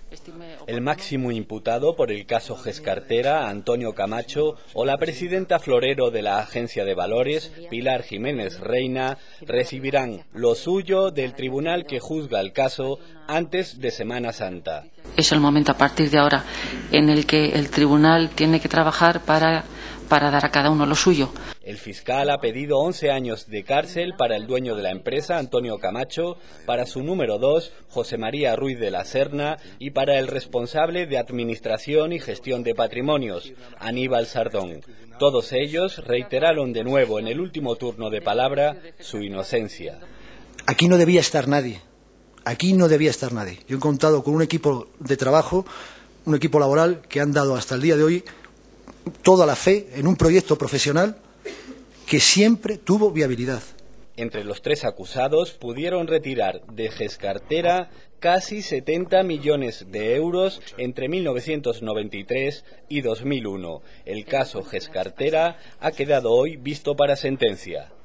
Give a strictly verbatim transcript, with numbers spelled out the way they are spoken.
El máximo imputado por el caso Gescartera, Antonio Camacho, o la presidenta florero de la Agencia de Valores, Pilar Jiménez Reina, recibirán lo suyo del tribunal que juzga el caso antes de Semana Santa. Es el momento a partir de ahora en el que el tribunal tiene que trabajar para, para dar a cada uno lo suyo. El fiscal ha pedido once años de cárcel para el dueño de la empresa, Antonio Camacho, para su número dos, José María Ruiz de la Serna, y para el responsable de Administración y Gestión de Patrimonios, Aníbal Sardón. Todos ellos reiteraron de nuevo en el último turno de palabra su inocencia. Aquí no debía estar nadie. Aquí no debía estar nadie. Yo he contado con un equipo de trabajo, un equipo laboral que han dado hasta el día de hoy toda la fe en un proyecto profesional que siempre tuvo viabilidad. Entre los tres acusados pudieron retirar de Gescartera casi setenta millones de euros entre mil novecientos noventa y tres y dos mil uno. El caso Gescartera ha quedado hoy visto para sentencia.